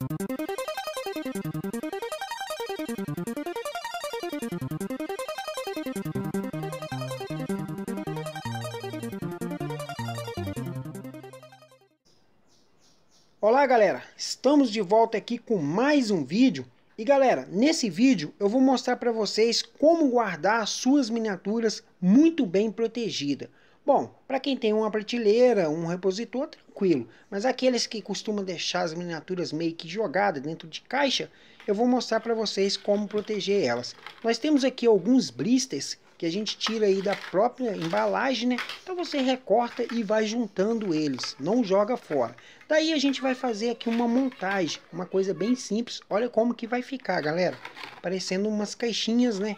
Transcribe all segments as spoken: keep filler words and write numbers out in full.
Olá galera, estamos de volta aqui com mais um vídeo. E galera, nesse vídeo eu vou mostrar para vocês como guardar as suas miniaturas muito bem protegidas. Bom, para quem tem uma prateleira, um repositor, tranquilo. Mas aqueles que costumam deixar as miniaturas meio que jogadas dentro de caixa, eu vou mostrar para vocês como proteger elas. Nós temos aqui alguns blisters que a gente tira aí da própria embalagem, né? Então você recorta e vai juntando eles, não joga fora. Daí a gente vai fazer aqui uma montagem, uma coisa bem simples. Olha como que vai ficar, galera, parecendo umas caixinhas, né?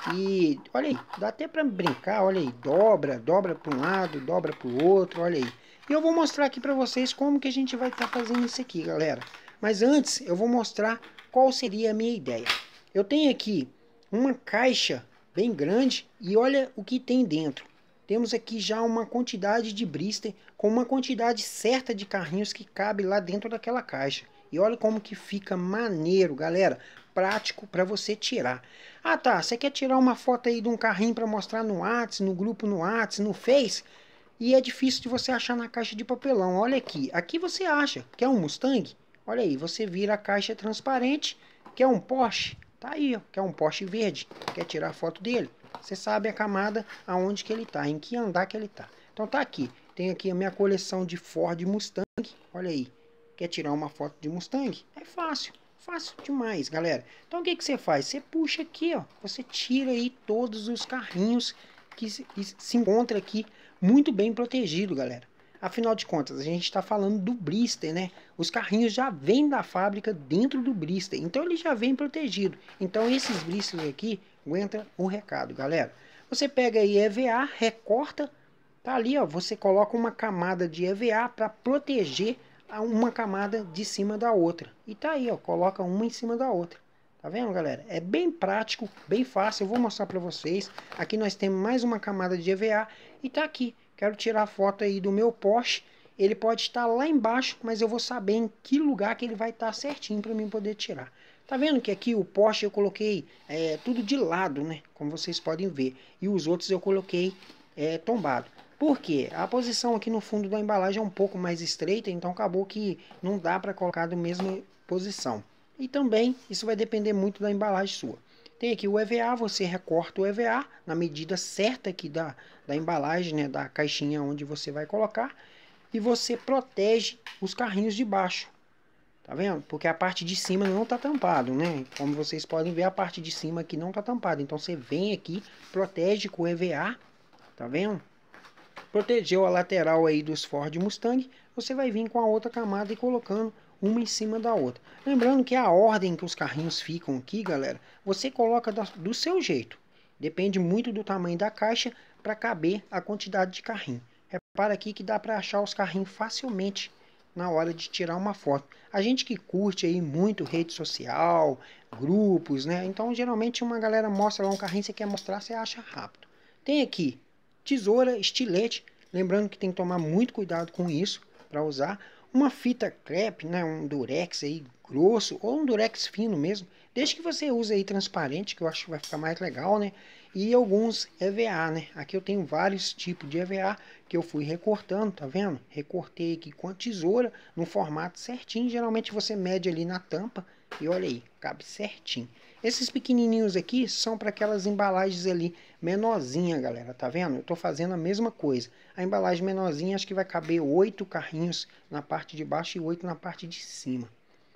E olha aí, dá até para brincar, olha aí, dobra, dobra para um lado, dobra para o outro, olha aí. E eu vou mostrar aqui para vocês como que a gente vai estar tá fazendo isso aqui, galera. Mas antes eu vou mostrar qual seria a minha ideia. Eu tenho aqui uma caixa bem grande e olha o que tem dentro. Temos aqui já uma quantidade de blister com uma quantidade certa de carrinhos que cabe lá dentro daquela caixa. E olha como que fica maneiro, galera. Prático para você tirar. Ah tá, você quer tirar uma foto aí de um carrinho para mostrar no WhatsApp, no grupo no WhatsApp, no Face? E é difícil de você achar na caixa de papelão. Olha aqui, aqui você acha. Quer um Mustang? Olha aí, você vira a caixa transparente. Quer um Porsche? Tá aí, ó, quer um Porsche verde, quer tirar foto dele? Você sabe a camada aonde que ele tá, em que andar que ele tá. Então tá aqui, tem aqui a minha coleção de Ford Mustang, olha aí. Quer tirar uma foto de Mustang? É fácil, fácil demais, galera. Então o que que você faz? Você puxa aqui, ó, você tira aí todos os carrinhos que se, que se encontra aqui muito bem protegido, galera. Afinal de contas, a gente está falando do blister, né? Os carrinhos já vêm da fábrica dentro do blister, então ele já vem protegido. Então esses blisters aqui aguentam o recado, galera. Você pega aí E V A, recorta, tá ali, ó. Você coloca uma camada de E V A para proteger uma camada de cima da outra. E tá aí, ó. Coloca uma em cima da outra. Tá vendo, galera? É bem prático, bem fácil. Eu vou mostrar para vocês. Aqui nós temos mais uma camada de E V A e tá aqui. Quero tirar a foto aí do meu Porsche. Ele pode estar lá embaixo, mas eu vou saber em que lugar que ele vai estar certinho para mim poder tirar. Tá vendo que aqui o Porsche eu coloquei é, tudo de lado, né? Como vocês podem ver. E os outros eu coloquei é, tombado. Por quê? A posição aqui no fundo da embalagem é um pouco mais estreita, então acabou que não dá para colocar da mesma posição. E também isso vai depender muito da embalagem sua. Tem aqui o E V A, você recorta o E V A na medida certa aqui da, da embalagem, né, da caixinha onde você vai colocar. E você protege os carrinhos de baixo. Tá vendo? Porque a parte de cima não está tampado, né? Como vocês podem ver, a parte de cima aqui não está tampada. Então você vem aqui, protege com o E V A. Tá vendo? Protegeu a lateral aí dos Ford Mustang. Você vai vir com a outra camada e colocando uma em cima da outra. Lembrando que a ordem que os carrinhos ficam aqui, galera, você coloca do seu jeito. Depende muito do tamanho da caixa para caber a quantidade de carrinho. Repara aqui que dá para achar os carrinhos facilmente na hora de tirar uma foto. A gente que curte aí muito rede social, grupos, né? Então geralmente uma galera mostra lá um carrinho, você quer mostrar, você acha rápido. Tem aqui tesoura, estilete. Lembrando que tem que tomar muito cuidado com isso para usar. Uma fita crepe, né, um durex aí grosso ou um durex fino mesmo. Desde que você use aí transparente, que eu acho que vai ficar mais legal, né? E alguns E V A, né? Aqui eu tenho vários tipos de E V A que eu fui recortando, tá vendo? Recortei aqui com a tesoura no formato certinho. Geralmente você mede ali na tampa e olha aí, cabe certinho. Esses pequenininhos aqui são para aquelas embalagens ali menorzinha, galera, tá vendo? Eu tô fazendo a mesma coisa. A embalagem menorzinha acho que vai caber oito carrinhos na parte de baixo e oito na parte de cima.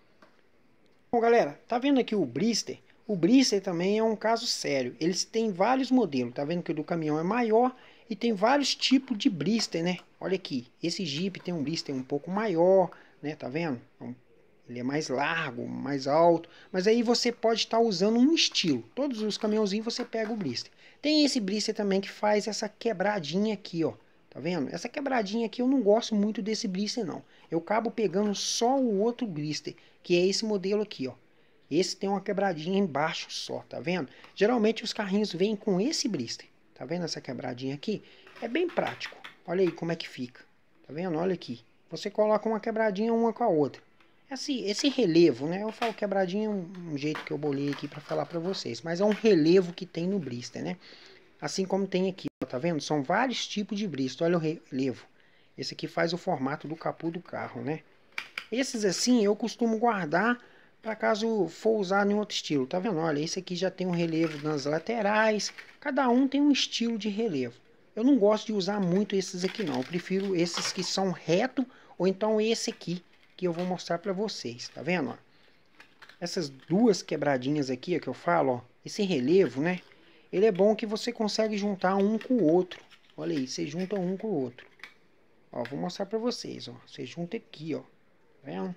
Bom, galera, tá vendo aqui o blister? O blister também é um caso sério. Eles têm vários modelos, tá vendo que o do caminhão é maior e tem vários tipos de blister, né? Olha aqui, esse Jeep tem um blister um pouco maior, né? Tá vendo? Ele é mais largo, mais alto, mas aí você pode estar usando um estilo. Todos os caminhãozinhos você pega o blister. Tem esse blister também que faz essa quebradinha aqui, ó. Tá vendo? Essa quebradinha aqui eu não gosto muito desse blister não. Eu acabo pegando só o outro blister, que é esse modelo aqui, ó. Esse tem uma quebradinha embaixo só, tá vendo? Geralmente os carrinhos vêm com esse blister. Tá vendo essa quebradinha aqui? É bem prático. Olha aí como é que fica. Tá vendo? Olha aqui. Você coloca uma quebradinha uma com a outra. esse, esse relevo, né? Eu falo quebradinha é um, um jeito que eu bolei aqui para falar para vocês, mas é um relevo que tem no blister, né? Assim como tem aqui, ó, tá vendo? São vários tipos de blister, olha o relevo. Esse aqui faz o formato do capô do carro, né? Esses assim eu costumo guardar para caso for usar em outro estilo, tá vendo? Olha, esse aqui já tem um relevo nas laterais, cada um tem um estilo de relevo. Eu não gosto de usar muito esses aqui não, eu prefiro esses que são reto ou então esse aqui que eu vou mostrar para vocês, tá vendo? Ó? Essas duas quebradinhas aqui ó, que eu falo, ó, esse relevo, né? Ele é bom que você consegue juntar um com o outro. Olha aí, você junta um com o outro. Ó, vou mostrar para vocês, ó. Você junta aqui, ó. Tá vendo?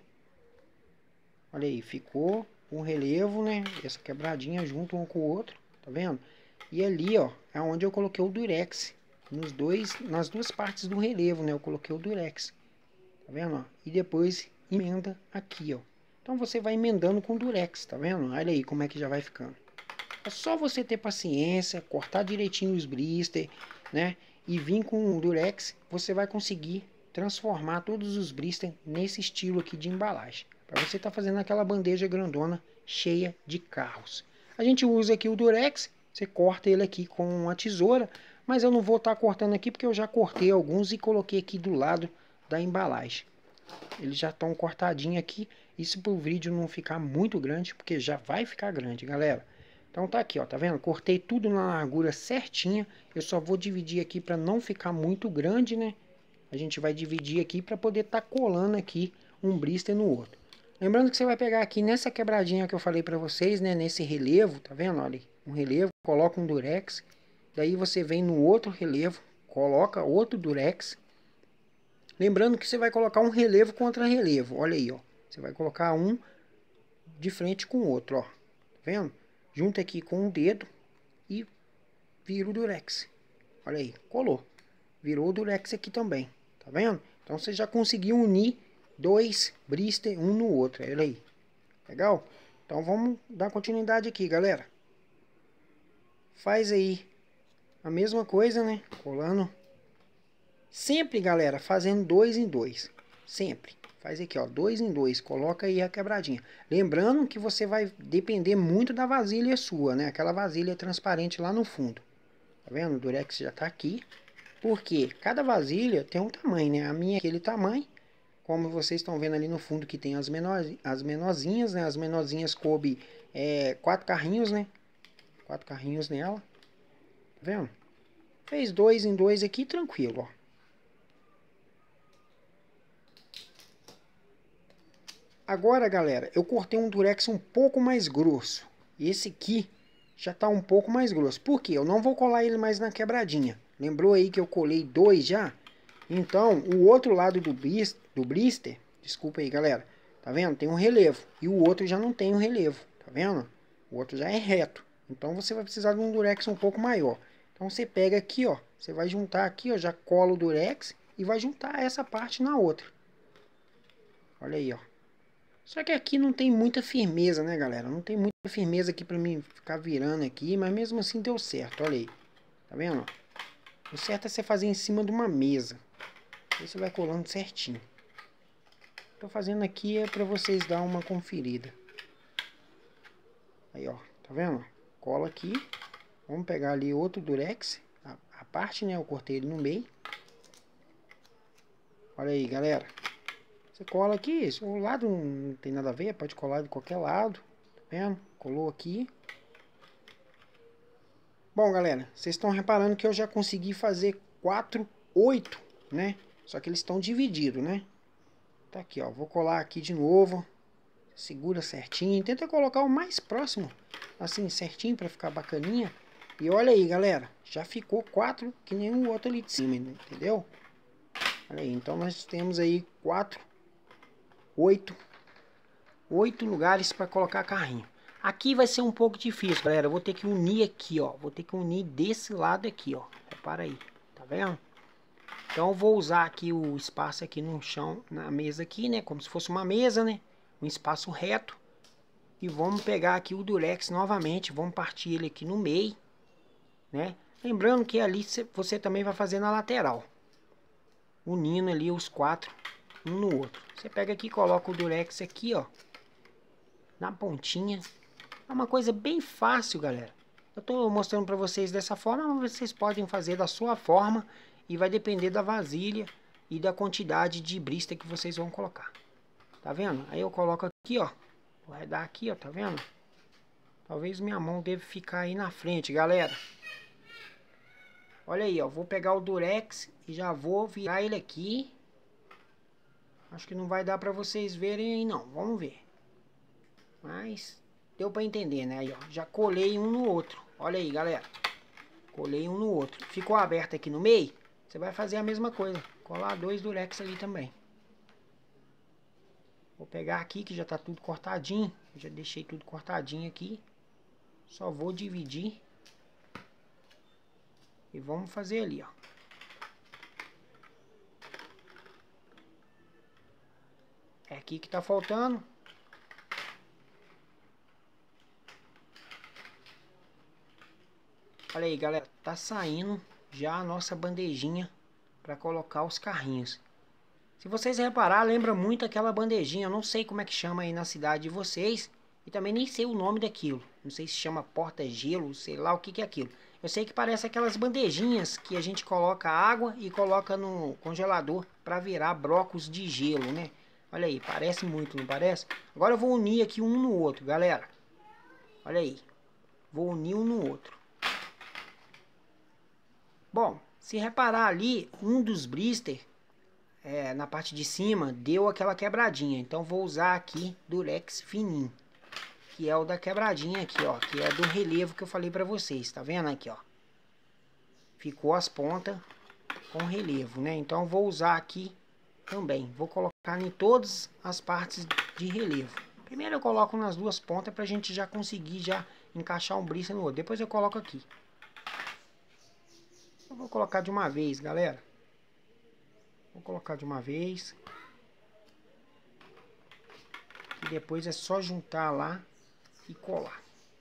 Olha aí, ficou um relevo, né? Essa quebradinha junto um com o outro, tá vendo? E ali, ó, é onde eu coloquei o durex. Nos dois, nas duas partes do relevo, né? Eu coloquei o durex. Tá vendo, ó? E depois emenda aqui, ó. Então você vai emendando com durex, tá vendo? Olha aí como é que já vai ficando. É só você ter paciência, cortar direitinho os blister, né? E vir com o durex, você vai conseguir transformar todos os blister nesse estilo aqui de embalagem. Para você estar tá fazendo aquela bandeja grandona cheia de carros. A gente usa aqui o durex, você corta ele aqui com uma tesoura, mas eu não vou estar tá cortando aqui porque eu já cortei alguns e coloquei aqui do lado da embalagem. Eles já estão cortadinhos aqui, isso para o vídeo não ficar muito grande, porque já vai ficar grande, galera. Então tá aqui, ó, tá vendo? Cortei tudo na largura certinha. Eu só vou dividir aqui para não ficar muito grande, né? A gente vai dividir aqui para poder estar tá colando aqui um blister no outro. Lembrando que você vai pegar aqui nessa quebradinha que eu falei para vocês, né? Nesse relevo, tá vendo? Olha, um relevo, coloca um durex. Daí você vem no outro relevo, coloca outro durex. Lembrando que você vai colocar um relevo contra relevo. Olha aí, ó. Você vai colocar um de frente com o outro, ó. Tá vendo? Junta aqui com o dedo e vira o durex. Olha aí, colou. Virou o durex aqui também, tá vendo? Então você já conseguiu unir dois blister um no outro, olha aí. Legal? Então vamos dar continuidade aqui, galera. Faz aí a mesma coisa, né? Colando. Sempre, galera, fazendo dois em dois. Sempre. Faz aqui, ó, dois em dois, coloca aí a quebradinha. Lembrando que você vai depender muito da vasilha sua, né? Aquela vasilha transparente lá no fundo. Tá vendo? O durex já tá aqui. Porque cada vasilha tem um tamanho, né? A minha é aquele tamanho. Como vocês estão vendo ali no fundo que tem as, menor, as menorzinhas, né? As menorzinhas coube é, quatro carrinhos, né? Quatro carrinhos nela. Tá vendo? Fez dois em dois aqui, tranquilo, ó. Agora, galera, eu cortei um durex um pouco mais grosso. E esse aqui já tá um pouco mais grosso. Por quê? Eu não vou colar ele mais na quebradinha. Lembrou aí que eu colei dois já? Então, o outro lado do blister, do blister, desculpa aí, galera. Tá vendo? Tem um relevo. E o outro já não tem um relevo. Tá vendo? O outro já é reto. Então, você vai precisar de um durex um pouco maior. Então, você pega aqui, ó. Você vai juntar aqui, ó. Já cola o durex e vai juntar essa parte na outra. Olha aí, ó. Só que aqui não tem muita firmeza, né, galera? Não tem muita firmeza aqui pra mim ficar virando aqui, mas mesmo assim deu certo, olha aí. Tá vendo? O certo é você fazer em cima de uma mesa. Aí você vai colando certinho. Tô fazendo aqui é pra vocês dar uma conferida. Aí, ó, tá vendo? Cola aqui. Vamos pegar ali outro durex. A, a parte, né, eu cortei ele no meio. Olha aí, galera. Você cola aqui, o lado não tem nada a ver, pode colar de qualquer lado, tá vendo? Colou aqui. Bom, galera, vocês estão reparando que eu já consegui fazer quatro, oito, né? Só que eles estão divididos, né? Tá aqui, ó, vou colar aqui de novo. Segura certinho, tenta colocar o mais próximo, assim, certinho, pra ficar bacaninha. E olha aí, galera, já ficou quatro, que nem o outro ali de cima, entendeu? Olha aí, então nós temos aí quatro, oito, oito lugares para colocar carrinho. Aqui vai ser um pouco difícil, galera. Eu vou ter que unir aqui, ó. Vou ter que unir desse lado aqui, ó. Repara aí, tá vendo? Então eu vou usar aqui o espaço aqui no chão, na mesa aqui, né? Como se fosse uma mesa, né? Um espaço reto. E vamos pegar aqui o durex novamente. Vamos partir ele aqui no meio, né? Lembrando que ali você também vai fazer na lateral. Unindo ali os quatro um no outro. Você pega aqui e coloca o durex aqui, ó, na pontinha. É uma coisa bem fácil, galera. Eu tô mostrando para vocês dessa forma, mas vocês podem fazer da sua forma e vai depender da vasilha e da quantidade de blister que vocês vão colocar. Tá vendo? Aí eu coloco aqui, ó. Vou redar aqui, ó, tá vendo? Talvez minha mão deve ficar aí na frente, galera. Olha aí, ó. Vou pegar o durex e já vou virar ele aqui. Acho que não vai dar pra vocês verem aí, não. Vamos ver. Mas deu pra entender, né? Aí, ó. Já colei um no outro. Olha aí, galera. Colei um no outro. Ficou aberto aqui no meio. Você vai fazer a mesma coisa. Colar dois durex ali também. Vou pegar aqui que já tá tudo cortadinho. Já deixei tudo cortadinho aqui. Só vou dividir. E vamos fazer ali, ó. É aqui que tá faltando. Olha aí, galera. Tá saindo já a nossa bandejinha para colocar os carrinhos. Se vocês reparar, lembra muito aquela bandejinha. Eu não sei como é que chama aí na cidade de vocês. E também nem sei o nome daquilo. Não sei se chama porta-gelo, sei lá o que que é aquilo. Eu sei que parece aquelas bandejinhas que a gente coloca água e coloca no congelador para virar blocos de gelo, né? Olha aí, parece muito, não parece? Agora eu vou unir aqui um no outro, galera. Olha aí. Vou unir um no outro. Bom, se reparar ali, um dos blister, é, na parte de cima, deu aquela quebradinha. Então vou usar aqui durex fininho. Que é o da quebradinha aqui, ó. Que é do relevo que eu falei pra vocês. Tá vendo aqui, ó? Ficou as pontas com relevo, né? Então vou usar aqui também. Vou colocar em todas as partes de relevo. Primeiro eu coloco nas duas pontas pra gente já conseguir já encaixar um blister no outro. Depois eu coloco aqui. Eu vou colocar de uma vez, galera. Vou colocar de uma vez. E depois é só juntar lá e colar.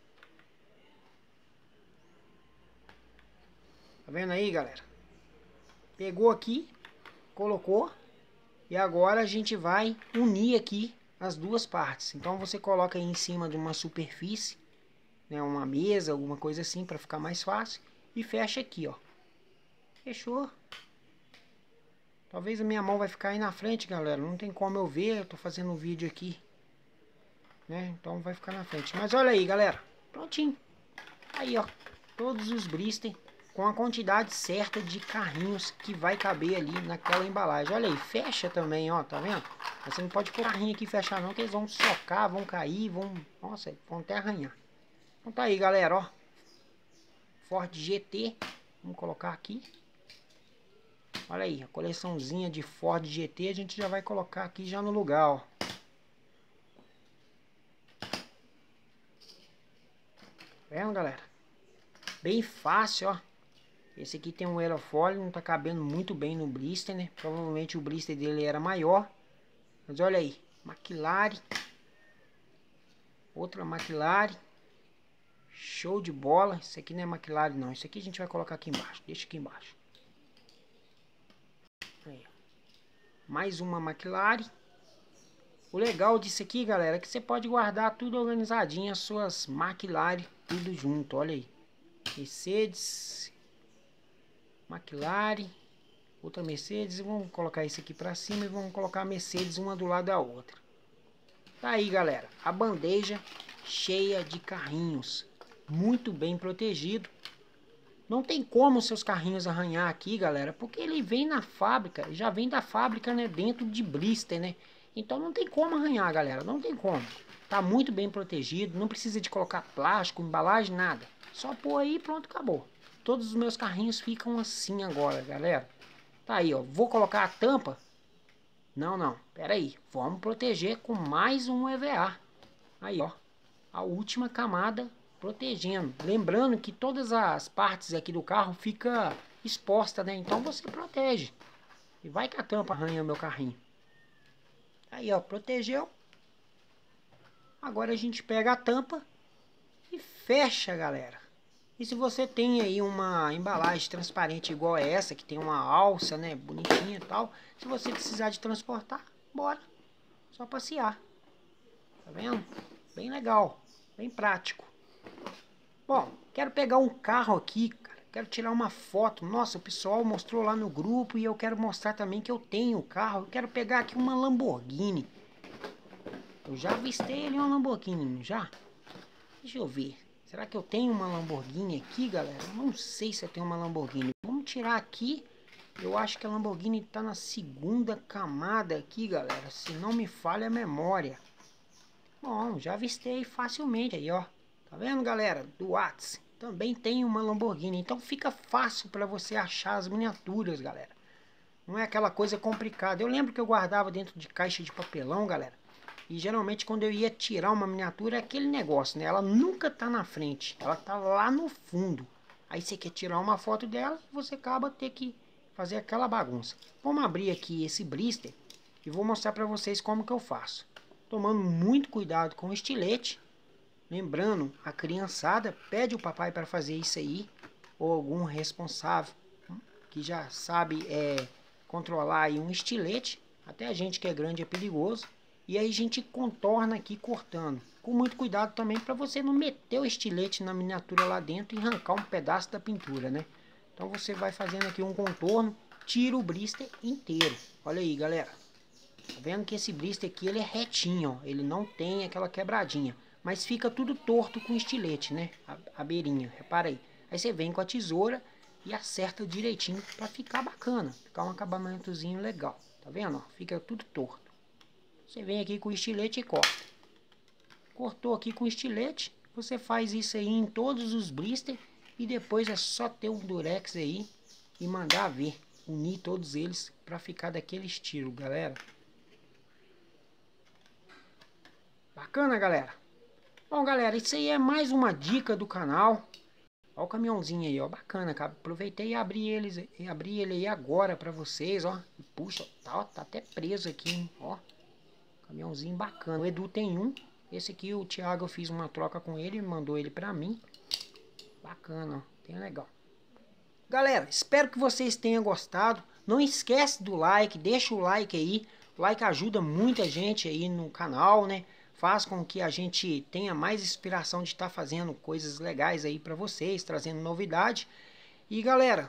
Tá vendo aí, galera? Pegou aqui, colocou. E agora a gente vai unir aqui as duas partes. Então você coloca aí em cima de uma superfície, né, uma mesa, alguma coisa assim, para ficar mais fácil. E fecha aqui, ó. Fechou. Talvez a minha mão vai ficar aí na frente, galera. Não tem como eu ver, eu tô fazendo um vídeo aqui, né? Então vai ficar na frente. Mas olha aí, galera. Prontinho. Aí, ó. Todos os blister com a quantidade certa de carrinhos que vai caber ali naquela embalagem. Olha aí, fecha também, ó. Tá vendo? Você não pode pôr carrinho aqui e fechar não, que eles vão socar, vão cair, vão... Nossa, vão até arranhar. Então tá aí, galera, ó. Ford G T. Vamos colocar aqui. Olha aí, a coleçãozinha de Ford G T a gente já vai colocar aqui já no lugar, ó. Tá vendo, galera? Bem fácil, ó. Esse aqui tem um aerofólio, não tá cabendo muito bem no blister, né? Provavelmente o blister dele era maior. Mas olha aí, McLaren. Outra McLaren. Show de bola. Isso aqui não é McLaren não, isso aqui a gente vai colocar aqui embaixo. Deixa aqui embaixo. Aí, mais uma McLaren. O legal disso aqui, galera, é que você pode guardar tudo organizadinho, as suas McLaren, tudo junto, olha aí. Mercedes, McLaren, outra Mercedes, e vamos colocar isso aqui pra cima e vamos colocar a Mercedes uma do lado da outra. Tá aí, galera, a bandeja cheia de carrinhos, muito bem protegido. Não tem como seus carrinhos arranhar aqui, galera, porque ele vem na fábrica, já vem da fábrica, né, dentro de blister, né? Então não tem como arranhar, galera, não tem como. Tá muito bem protegido, não precisa de colocar plástico, embalagem, nada. Só pôr aí e pronto, acabou. Todos os meus carrinhos ficam assim agora, galera. Tá aí, ó, vou colocar a tampa. Não, não, pera aí, vamos proteger com mais um E V A. Aí, ó, a última camada protegendo. Lembrando que todas as partes aqui do carro fica exposta, né? Então você protege. E vai que a tampa arranha meu carrinho. Aí, ó, protegeu. Agora a gente pega a tampa e fecha, galera. E se você tem aí uma embalagem transparente igual essa, que tem uma alça, né, bonitinha e tal, se você precisar de transportar, bora, só passear. Tá vendo? Bem legal, bem prático. Bom, quero pegar um carro aqui, cara. Quero tirar uma foto. Nossa, o pessoal mostrou lá no grupo e eu quero mostrar também que eu tenho o carro. Eu quero pegar aqui uma Lamborghini. Eu já avistei ali uma Lamborghini, não já? Deixa eu ver. Será que eu tenho uma Lamborghini aqui, galera? Eu não sei se eu tenho uma Lamborghini. Vamos tirar aqui. Eu acho que a Lamborghini tá na segunda camada aqui, galera. Se não me falha a memória. Bom, já avistei facilmente aí, ó. Tá vendo, galera? Do Whats. Também tem uma Lamborghini. Então fica fácil para você achar as miniaturas, galera. Não é aquela coisa complicada. Eu lembro que eu guardava dentro de caixa de papelão, galera. E geralmente quando eu ia tirar uma miniatura é aquele negócio, né? Ela nunca tá na frente. Ela tá lá no fundo. Aí você quer tirar uma foto dela e você acaba ter que fazer aquela bagunça. Vamos abrir aqui esse blister e vou mostrar para vocês como que eu faço. Tomando muito cuidado com o estilete. Lembrando, a criançada pede o papai para fazer isso aí, ou algum responsável que já sabe é, controlar aí um estilete. Até a gente que é grande é perigoso. E aí a gente contorna aqui cortando. Com muito cuidado também para você não meter o estilete na miniatura lá dentro e arrancar um pedaço da pintura, né? Então você vai fazendo aqui um contorno, tira o blister inteiro. Olha aí, galera. Tá vendo que esse blister aqui ele é retinho, ó. Ele não tem aquela quebradinha. Mas fica tudo torto com estilete, né? A, a beirinha, repara aí. Aí você vem com a tesoura e acerta direitinho para ficar bacana. Ficar um acabamentozinho legal. Tá vendo? Ó? Fica tudo torto. Você vem aqui com o estilete e corta. Cortou aqui com o estilete. Você faz isso aí em todos os blisters. E depois é só ter um durex aí e mandar ver. Unir todos eles para ficar daquele estilo, galera. Bacana, galera. Bom, galera, isso aí é mais uma dica do canal. Olha o caminhãozinho aí, ó, bacana, cara. Aproveitei e abri eles, e abri ele aí agora pra vocês, ó. E puxa, tá, ó, tá até preso aqui, hein? Ó. Caminhãozinho bacana. O Edu tem um. Esse aqui o Thiago, eu fiz uma troca com ele, mandou ele pra mim. Bacana, ó. Tem legal. Galera, espero que vocês tenham gostado. Não esquece do like, deixa o like aí. O like ajuda muita gente aí no canal, né? Faz com que a gente tenha mais inspiração de estar tá fazendo coisas legais aí para vocês, trazendo novidade. E galera,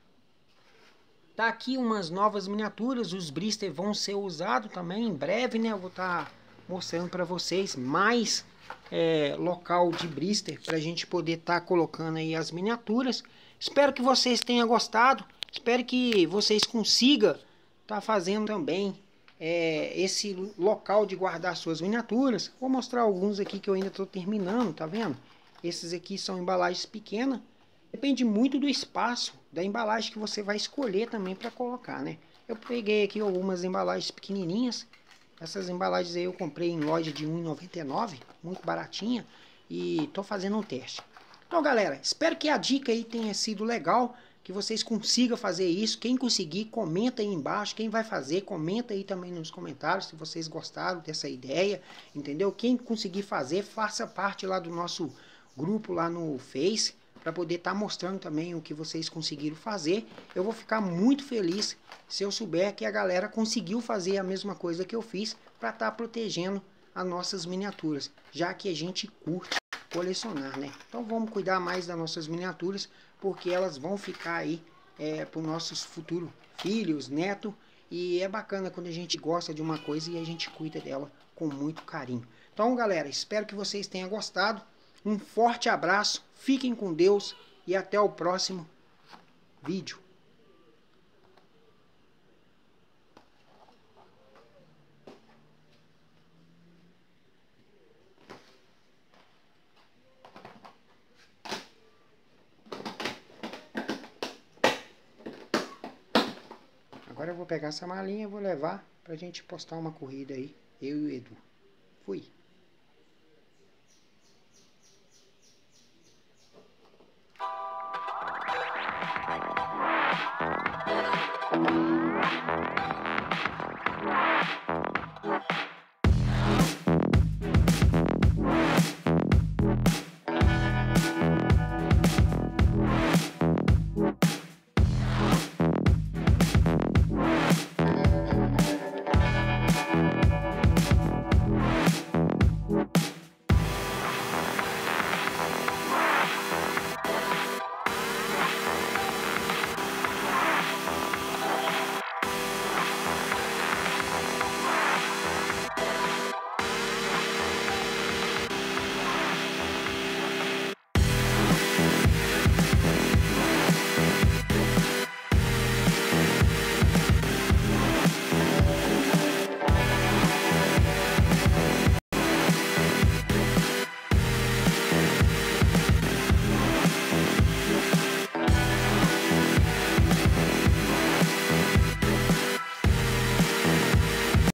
tá aqui umas novas miniaturas, os blister vão ser usados também em breve, né? Eu vou estar tá mostrando para vocês mais é, local de blister para a gente poder estar tá colocando aí as miniaturas. Espero que vocês tenham gostado, espero que vocês consigam estar tá fazendo também É, esse local de guardar suas miniaturas. Vou mostrar alguns aqui que eu ainda estou terminando, tá vendo? Esses aqui são embalagens pequenas. Depende muito do espaço da embalagem que você vai escolher também para colocar, né? Eu peguei aqui algumas embalagens pequenininhas. Essas embalagens aí eu comprei em loja de um real e noventa e nove centavos, muito baratinha. E estou fazendo um teste. Então, galera, espero que a dica aí tenha sido legal, que vocês consigam fazer isso. Quem conseguir, comenta aí embaixo. Quem vai fazer, comenta aí também nos comentários se vocês gostaram dessa ideia, entendeu? Quem conseguir fazer, faça parte lá do nosso grupo lá no Face, para poder estar tá mostrando também o que vocês conseguiram fazer. Eu vou ficar muito feliz se eu souber que a galera conseguiu fazer a mesma coisa que eu fiz, para estar tá protegendo as nossas miniaturas, já que a gente curte colecionar, né? Então vamos cuidar mais das nossas miniaturas, porque elas vão ficar aí é, para os nossos futuros filhos, netos, e é bacana quando a gente gosta de uma coisa e a gente cuida dela com muito carinho. Então, galera, espero que vocês tenham gostado. Um forte abraço, fiquem com Deus e até o próximo vídeo. Agora eu vou pegar essa malinha e vou levar pra gente postar uma corrida aí, eu e o Edu. Fui!